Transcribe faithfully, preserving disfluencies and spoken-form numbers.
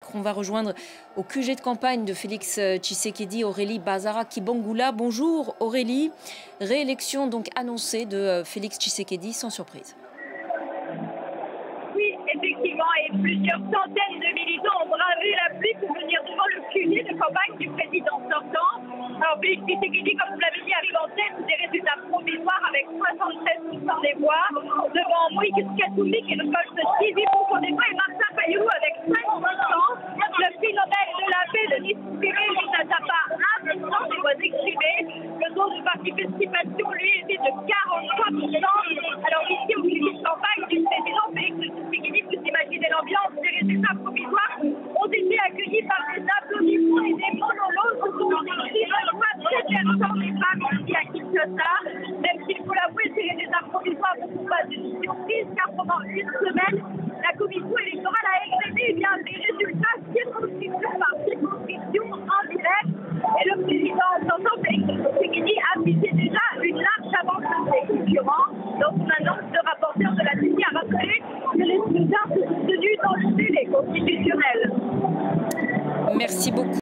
On va rejoindre au Q G de campagne de Félix Tshisekedi, Aurélie Bazara-Kibangula. Bonjour Aurélie. Réélection donc annoncée de Félix Tshisekedi, sans surprise. Oui, effectivement, et plusieurs centaines de militants ont bravé la pluie pour venir devant le Q G de campagne du président sortant. Alors Félix Tshisekedi, comme vous l'avez dit, arrive en tête des résultats provisoires avec soixante-treize pour cent des voix, devant Moïse Katumbi qui récolte dix-huit pour cent des voix et Martin Fayulu avec cinq pour cent. Le prix Nobel de la paix de distribuer est à sa part un pour cent des voix exprimées. Le taux de participation, lui, était de quarante-trois pour cent. Alors ici, au Q G de campagne du président Félix Tshisekedi, vous imaginez l'ambiance, des résultats provisoires ont été accueillis par des applaudissements et des monologues autour des voix très perçants des femmes ici à Kinshasa. Même s'il faut l'avouer, ces résultats provisoires ne sont pas une surprise, car pendant une semaine, la commission électorale a examiné eh bien, des résultats circonscription par circonscription en direct. Et le président sortant, Félix Tshisekedi, affichait déjà une large avance de ses concurrents. Dans son annonce, le rapporteur de la C E N I a rappelé que les scrutins se sont tenus dans le délai constitutionnel. Merci beaucoup.